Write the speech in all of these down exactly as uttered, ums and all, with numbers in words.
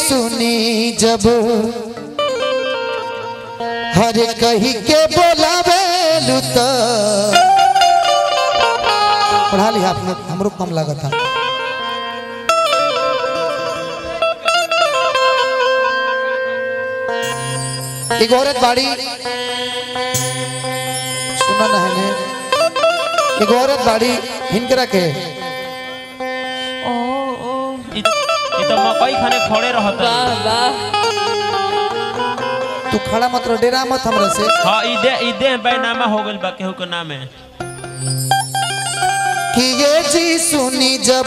सुनी जब हर कही के बोलावे लुता पढ़ा लिया आपने हमरो कम लगा था। एक औरत बाड़ी सुना ना है एक औरत बाड़ी हिनकरा के ओ ओ ये तो मकई खाने खड़े रहता। वाह वाह तू खड़ा मत रहो डेरा मत हमरा से। हां ई दे ई दे बैनामा हो गेल बा केहू के नाम है कि ये जी सुनी जब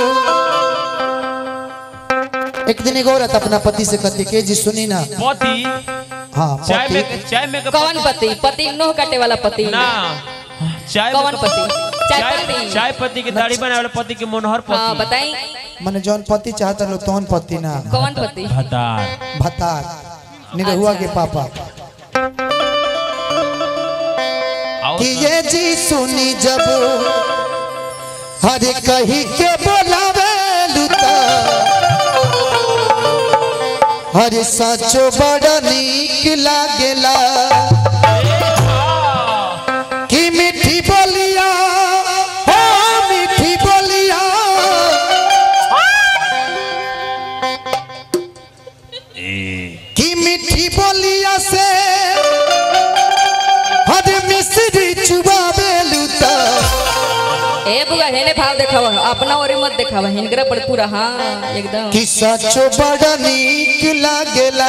एक दिन एक औरत अपना पति से कहती के जी सुनी ना पति हाँ चाय में चाय में कौन पति पति नोह काटे वाला पति ना चाय कौन पति चाय पति चाय पति के दाढ़ी बनावे वाला पति के मनोहर पति। हां बताई माने जौन पति चाहता लो तौन पति ना कौन पति भतार भतार निरहुआ के पापा कि ये जी सुनी जब हर कही के बोलावे लुता हर सचो बड़ा नीक लागेला कि मीठी बोलिया हो मीठी बोलिया कि मीठी बोलिया से हर मिश्री चुबावे लुता। ए बुआ हेने भाव देखावा अपना ओरे मत देखावा हिनकरा पर पूरा हां एकदम कि सचो बड़ा नीक लागेला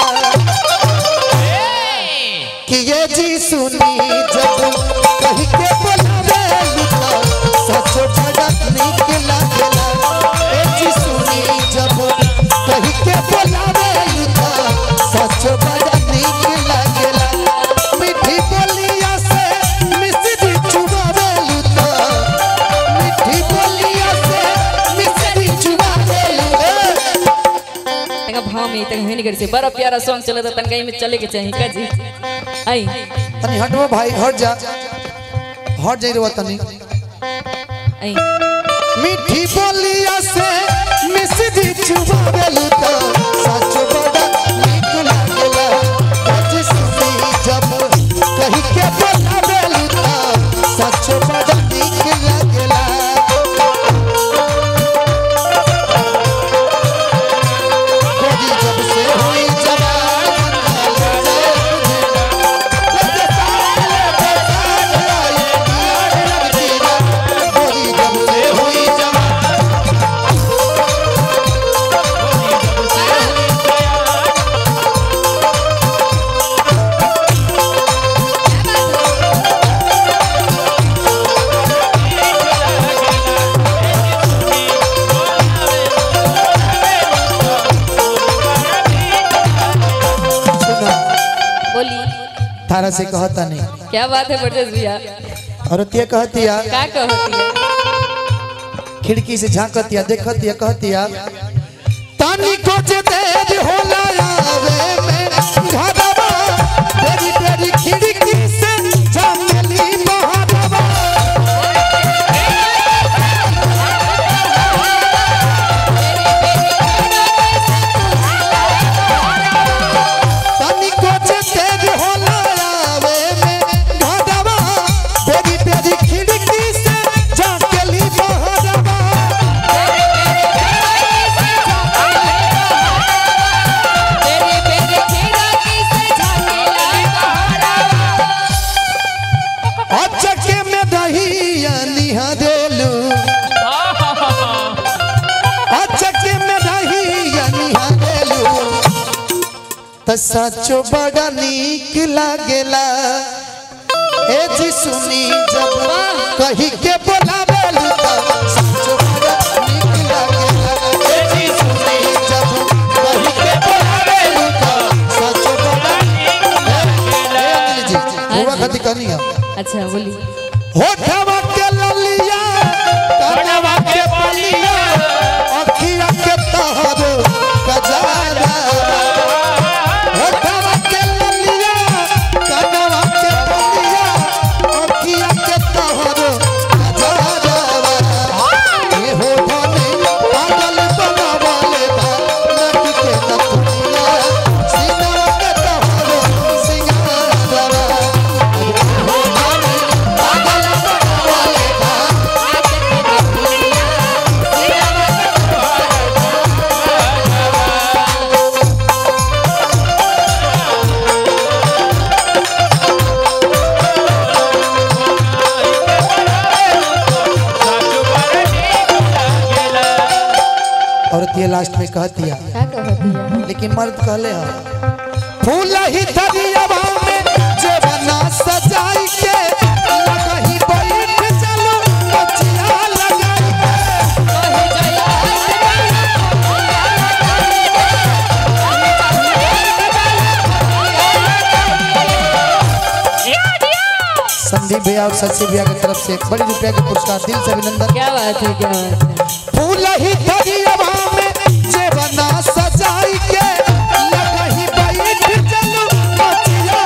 कि ये जी सुनी जब कही के बोलावे लुता सचो बड़ा नीक लागेला ए जी सुनी जब कही के बोलावे लुता सचो बड़ा नीक लागेला मीठी बोलिया से मिश्री चुबावे लुता मीठी बोलिया से मिश्री चुबावे लुता। तंगा भाव में तंगा हिनकर से बड़ा प्यारा सॉन्ग चले तो तंगा में चले के चाहिए का जी आई तनी हटो भाई हट जा हट जाई रे तनी आई मीठी बोलिया से मिश्री चुबावे लुता सचो बड़ा नीक लागेला आज सुनी जब कही के बोलावे लुता सचो बड़ा नीक लागेला। गोदी जब से हुई जवान गोदी जब से हुई जवान बोली तारा से कहता नहीं क्या बात है बरजस भैया और ते कहतिया का कहती है खिड़की से झांकतिया देखतिया कहतिया तानी को जे देर होला आवे में घरवा तेरी तेरी खिड़की से झांकली बहरवा तानी को जे देर होला आवे में घरवा तेरी तेरी खिड़की से झांकली बहरवा अचके में दहिया निहारेलू अचके में दहिया निहारेलू त सचो बड़ा नीक लागेला ए जी सुनी जब कही के बोलावेलू त सचो बड़ा नीक लागेला ए जी सुनी जब कही के बोलावेलू त सचो बड़ा नीक लागेला। ए अंजलि जी हुआ खती करनी है अच्छा बोली होठवा के ललिया कनवा के पलिया अखिया के तहर कजारा होठवा के ललिया कनवा के पलिया अखिया के तहर कजारा ये होठने पागल बनावले बा नक के नक कहती है का कहती है लेकिन मर्द कहले है फूल ही दरियावा में जवाना सजाई के लगही बैठ चलो बचिया लगाई संदीप भैया और सच्ची भैया की तरफ से एक बड़ी रुपया के पुरस्कार दिल से अभिनंदन। क्या बात है क्या बात है फूल ही दरियावा में जवाना सजाई के लगही बैठ चलो बचिया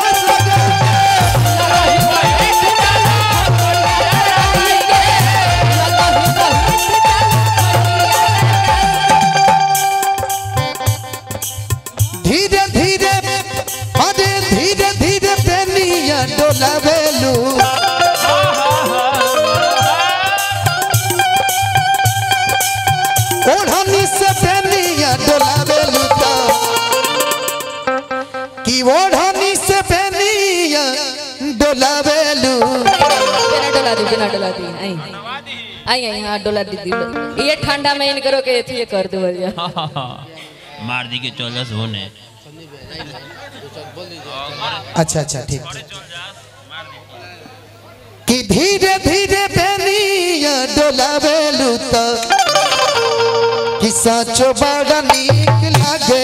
धीरे धीरे अरे धीरे धीरे बेनिया डोलावेलू ओढ़नी से बेनिया डोलावेलू का कि ओढ़नी से बेनिया डोलावेलू बिना डोला दी बिना डोला दी आई आई आई हाँ डोला दी दी ये ठंडा में इन करो के ये कर दो भैया मार दी के चौदह होने अच्छा अच्छा ठीक कि धीरे धीरे बेनिया डोलावेलू तो कि साचो बड़ा नीक लागे